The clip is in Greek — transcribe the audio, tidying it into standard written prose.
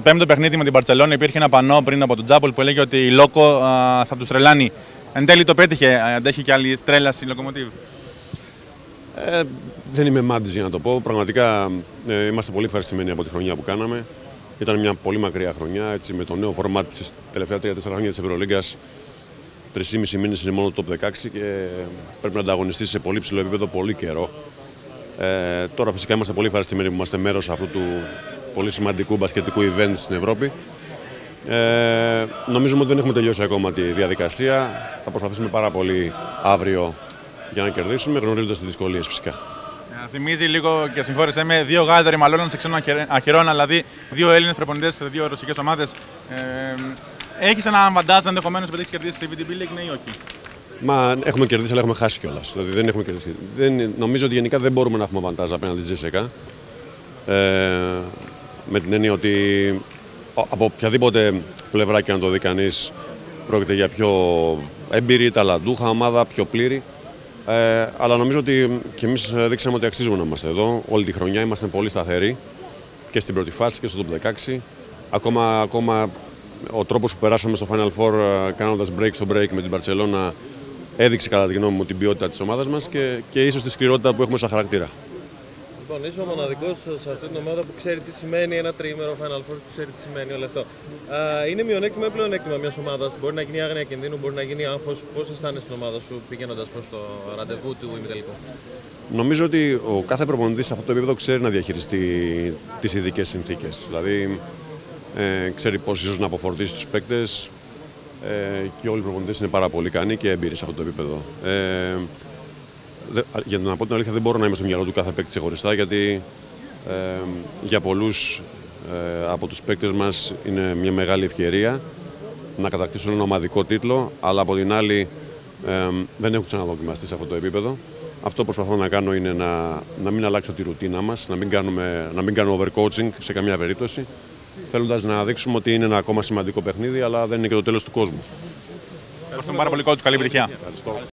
πέμπτο παιχνίδι με την Μπαρτσελόνα υπήρχε ένα πανό πριν από τον Τζάπολ που έλεγε ότι η Λόκο θα τους τρελάνει. Εν τέλει το πέτυχε. Αντέχει και άλλη στρέλα η Λοκομοτίβ. Δεν είμαι μάντης για να το πω. Πραγματικά είμαστε πολύ ευχαριστημένοι από τη χρονιά που κάναμε. Ήταν μια πολύ μακριά χρονιά. Έτσι, με το νέο φορμάτ της τελευταία 3-4 χρόνια της Ευρωλίγκας, 3,5 μήνες είναι μόνο το top 16 και πρέπει να ανταγωνιστεί σε πολύ ψηλό επίπεδο πολύ καιρό. Τώρα φυσικά είμαστε πολύ ευχαριστημένοι που είμαστε μέρος αυτού του πολύ σημαντικού μπασκετικού event στην Ευρώπη. Νομίζουμε ότι δεν έχουμε τελειώσει ακόμα τη διαδικασία. Θα προσπαθήσουμε πάρα πολύ αύριο για να κερδίσουμε, γνωρίζοντας τις δυσκολίες φυσικά. Θυμίζει λίγο και συγχώρεσέ με δύο γάιδαροι μαλλώναν σε ξένων αχυρών, δηλαδή δύο Έλληνες προπονητές σε δύο ρωσικές ομάδες. Έχεις ένα βαντάζ ενδεχομένως που έχεις κερδίσει στη VTB League, ναι ή όχι? Μα έχουμε κερδίσει, αλλά έχουμε χάσει κιόλας. Δηλαδή δεν έχουμε κερδίσει. Νομίζω ότι γενικά δεν μπορούμε να έχουμε βαντάζ απέναντι στη Τζέσσεκα. Με την έννοια ότι από οποιαδήποτε πλευρά και αν το δει κανείς, πρόκειται για πιο έμπειρη, ταλαντούχα ομάδα, πιο πλήρη. Αλλά νομίζω ότι και εμείς δείξαμε ότι αξίζουμε να είμαστε εδώ. Όλη τη χρονιά είμαστε πολύ σταθεροί και στην πρώτη φάση και στο top 16. Ακόμα ο τρόπος που περάσαμε στο Final Four κάνοντας break στο break με την Μπαρτσελόνα έδειξε κατά τη γνώμη μου την ποιότητα της ομάδας μας και ίσως τη σκληρότητα που έχουμε σαν χαρακτήρα. Λοιπόν, είσαι ο μοναδικός σε αυτή την ομάδα που ξέρει τι σημαίνει ένα τριήμερο Final Four, που ξέρει τι σημαίνει όλο αυτό. Είναι μειονέκτημα ή πλεονέκτημα μιας ομάδας? Μπορεί να γίνει άγνοια κινδύνου, μπορεί να γίνει άγχος. Πώς αισθάνεσαι την ομάδα σου πηγαίνοντας προς το ραντεβού του ημιτελικού? Νομίζω ότι ο κάθε προπονητής σε αυτό το επίπεδο ξέρει να διαχειριστεί τις ειδικές συνθήκες. Δηλαδή, ξέρει πώς ίσως να αποφορτήσει τους παίκτες και όλοι οι προπονητές είναι πάρα πολύ ικανοί και έμπειροι σε αυτό το επίπεδο. Για να πω την αλήθεια, δεν μπορώ να είμαι στο μυαλό του κάθε παίκτη ξεχωριστά, γιατί για πολλούς από τους παίκτες μας είναι μια μεγάλη ευκαιρία να κατακτήσουν ένα ομαδικό τίτλο, αλλά από την άλλη δεν έχουν ξαναδοκιμαστεί σε αυτό το επίπεδο. Αυτό που προσπαθώ να κάνω είναι να μην αλλάξω τη ρουτίνα μας, να μην κάνω overcoaching σε καμία περίπτωση, θέλοντας να δείξουμε ότι είναι ένα ακόμα σημαντικό παιχνίδι, αλλά δεν είναι και το τέλος του κόσμου. Ευχαριστούμε πάρα πολύ, coach. Καλή επιτυχία.